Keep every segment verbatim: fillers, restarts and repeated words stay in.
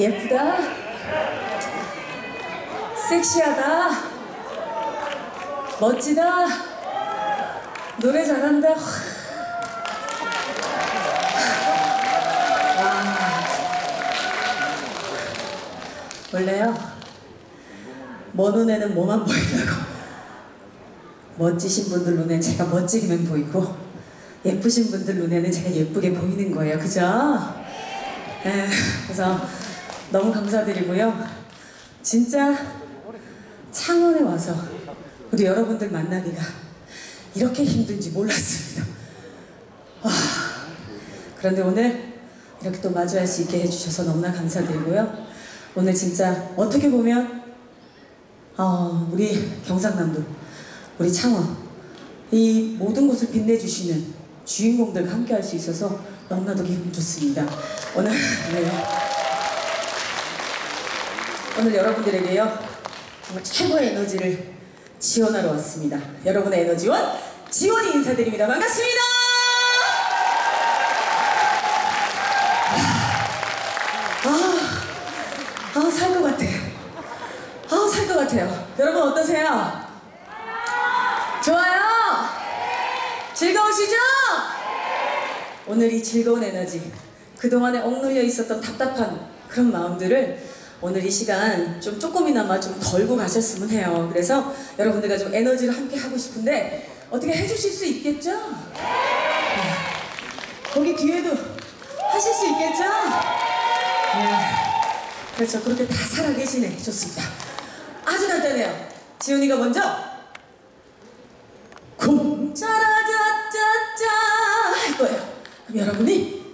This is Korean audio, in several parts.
예쁘다, 섹시하다, 멋지다, 노래 잘한다. 와. 원래요, 먼 눈에는 뭐만 보이다고, 멋지신 분들 눈엔 제가 멋지기만 보이고 예쁘신 분들 눈에는 제가 예쁘게 보이는 거예요. 그죠? 에, 그래서 너무 감사드리고요. 진짜 창원에 와서 우리 여러분들 만나기가 이렇게 힘든지 몰랐습니다. 와, 그런데 오늘 이렇게 또 마주할 수 있게 해주셔서 너무나 감사드리고요. 오늘 진짜 어떻게 보면 어, 우리 경상남도, 우리 창원, 이 모든 곳을 빛내주시는 주인공들과 함께 할 수 있어서 너무나도 기분 좋습니다. 오늘 네. 오늘 여러분들에게요, 정말 최고의 에너지를 지원하러 왔습니다. 여러분의 에너지원 지원이 인사드립니다. 반갑습니다. 아, 아, 살 것 같아. 아, 살 것 같아요. 여러분 어떠세요? 좋아요? 즐거우시죠? 오늘 이 즐거운 에너지, 그동안에 억눌려 있었던 답답한 그런 마음들을 오늘 이 시간 좀 조금이나마 좀 덜고 가셨으면 해요. 그래서 여러분들과 좀 에너지를 함께 하고 싶은데 어떻게 해주실 수 있겠죠? 네. 거기 뒤에도 하실 수 있겠죠? 네. 그렇죠. 그렇게 다 살아계시네. 좋습니다. 아주 간단해요. 지훈이가 먼저 쿵짜라짜짜짜 할 거예요. 그럼 여러분이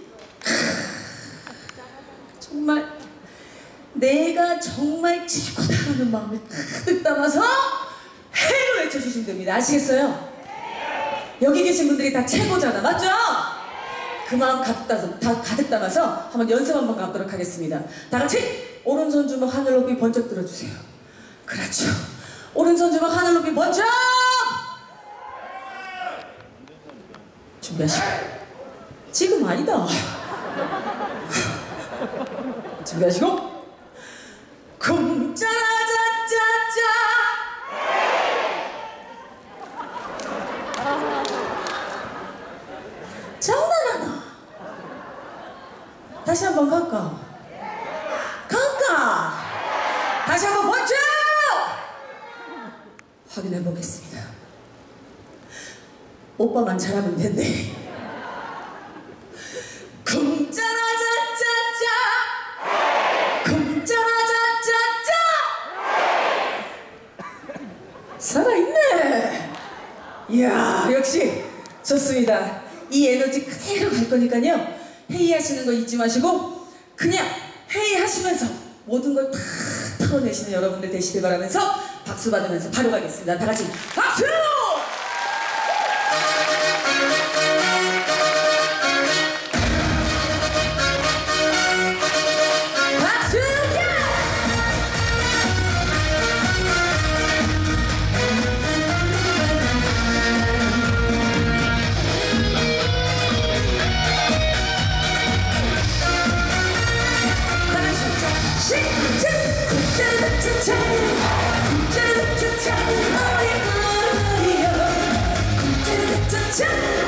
정말 내가 정말 최고다라는 마음을 가득 담아서 해로 외쳐주시면 됩니다. 아시겠어요? 여기 계신 분들이 다 최고잖아. 맞죠? 그 마음 가득 담아서, 다 가득 담아서 한번 연습 한번 가보도록 하겠습니다. 다 같이 오른손 주먹 하늘 높이 번쩍 들어주세요. 그렇죠. 오른손 주먹 하늘 높이 번쩍! 준비하시고. 지금 아니다. 준비하시고. 쿵짜라짜짜짜. 장난하나? 다시 한번 갈까? 갈까? 다시 한번 번쩍! 확인해 보겠습니다. 오빠만 잘하면 된대. 쿵짜라짜짜짜. 쿵짜라짜짜짜. 살아있네. 이야, 역시 좋습니다. 이 에너지 그대로 갈 거니까요, 회의하시는 거 잊지 마시고 그냥 회의하시면서 모든 걸 다 털어내시는 여러분들 되시길 바라면서 박수 받으면서 바로 가겠습니다. 다 같이 박수! 자!